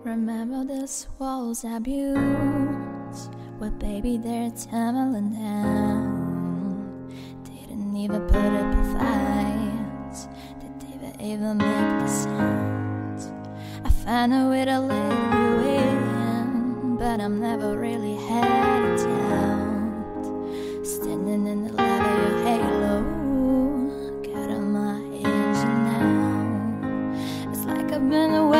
Remember these walls I built? Well, baby, they're tumbling down. Didn't even put up a fight. Didn't even make the sound. I found a way to let you in, but I'm never really headed down. Standing in the light of your halo, got on my engine now. It's like I've been away